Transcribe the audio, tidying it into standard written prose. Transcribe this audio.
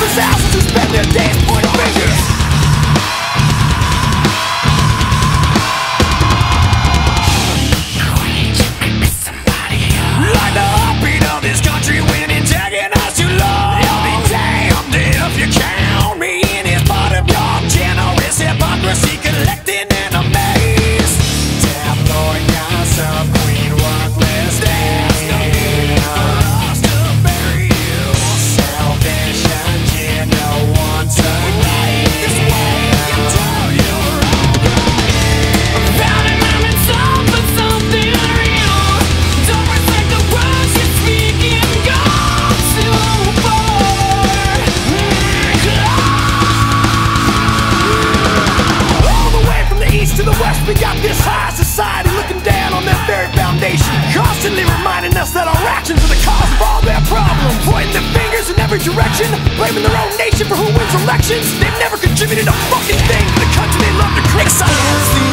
assassins who spend their days pointing fingers. Like the heartbeat of this country when antagonized too long. I'll be damned if you count me in as part of your generous hypocrisy collecting enemies. Tabloid gossip, queen worthless. There's no need for us to bury you. Selfish agenda once again. This way until you're alright. Found a moment, for something real. Don't respect the words you're speaking. Gone too far. All the way from the east to the west, we got this high society looking down on that very foundation, constantly reminding us that our actions are the cause of all their problems, pointing their fingers in every direction, blaming their own nation for who wins elections. They've never contributed a fucking thing to the country they love to criticize.